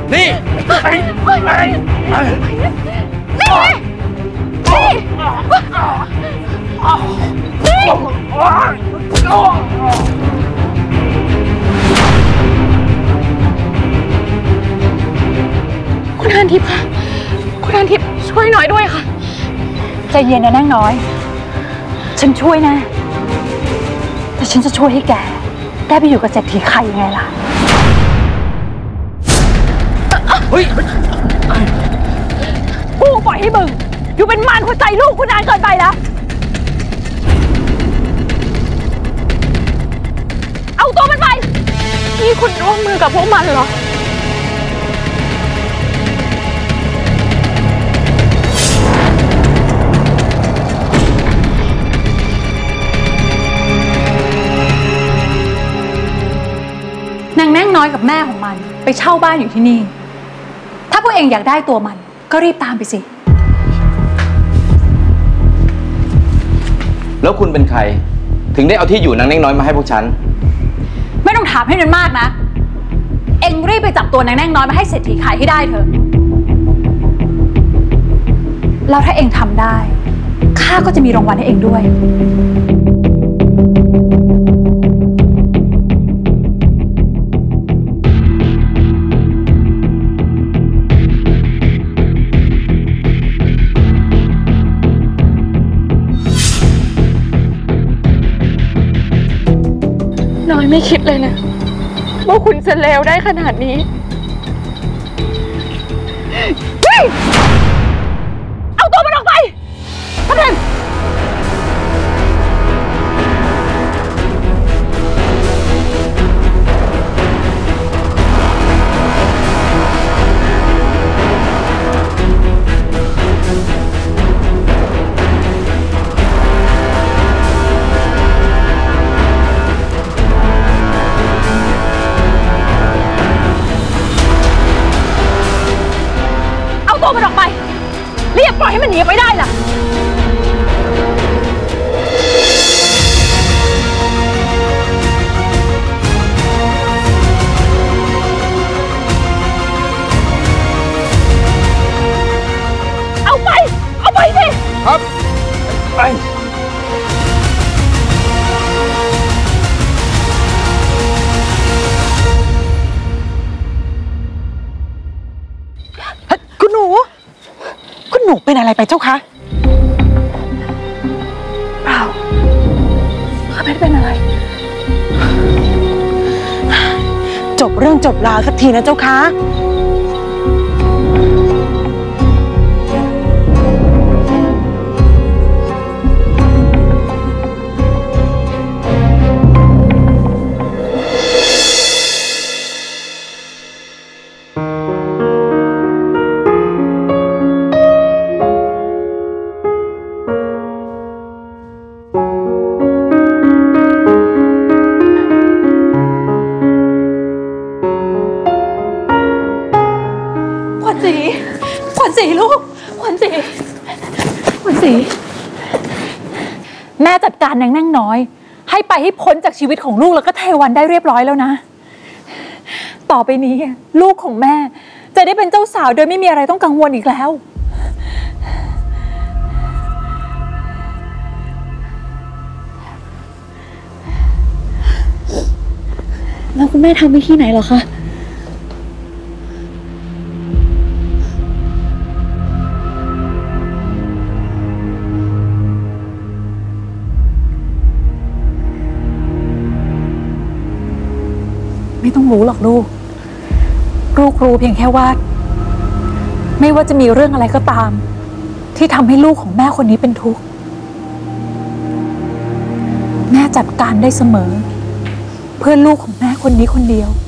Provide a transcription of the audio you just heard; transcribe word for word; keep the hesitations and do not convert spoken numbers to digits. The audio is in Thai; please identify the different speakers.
Speaker 1: นี่ไอ้ไอ้นี่นี่คุณทานทิพย์ค่ะคุณทานทิพย์ช่วยหน่อยด้วยค่ะใจเย็นนะนางน้อยฉันช่วยนะแต่ฉันจะช่วยให้แกได้ไปอยู่กับเศรษฐีไข่ยังไงล่ะเฮ้ยกูปล่อยให้มึงอยู่เป็นมารหัวใจลูกกูนานเกินไปแล้วเอาตัวมันไปนี่คุณร่วมมือกับพวกมันเหรอนางแน่งน้อยกับแม่ของมันไปเช่าบ้านอยู่ที่นี่ถ้าพวกเองอยากได้ตัวมันก็รีบตามไปสิแล้วคุณเป็นใครถึงได้เอาที่อยู่นางแน่งน้อยมาให้พวกฉัน
Speaker 2: ไม่ต้องถามให้มันมากนะเอ็งรีบไปจับตัวนางแน่งน้อยมาให้เศรษฐีขายให้ได้เถอะแล้วถ้าเอ็งทำได้ข้าก็จะมีรางวัลให้เอ็งด้วยน้อยไม่คิดเลยนะว่าคุณจะเลวได้ขนาดนี้เอาตัวมันออกไปท่านเรนตัวมันออกไปเรียบปล่อยให้มันหนีไปได้ล่ะเอาไปเอาไปสิครับไป
Speaker 3: หนูเป็นอะไรไปเจ้าคะ
Speaker 2: เปล่าข้าไม่ได้เป็นอะไร
Speaker 3: จบเรื่องจบราวสักทีนะเจ้าคะ
Speaker 2: ขวัญศรีลูกขวัญศรีขวัญศรีแม่จัดการนางแน่งน้อยให้ไปให้พ้นจากชีวิตของลูกแล้วก็เทวันได้เรียบร้อยแล้วนะต่อไปนี้ลูกของแม่จะได้เป็นเจ้าสาวโดยไม่มีอะไรต้องกังวลอีกแล้วแล้วคุณแม่ทำวิธีไหนเหรอคะไม่ต้องรู้หรอกลูกลูกรู้เพียงแค่ว่าไม่ว่าจะมีเรื่องอะไรก็ตามที่ทำให้ลูกของแม่คนนี้เป็นทุกข์แม่จัดการได้เสมอเพื่อลูกของแม่คนนี้คนเดียว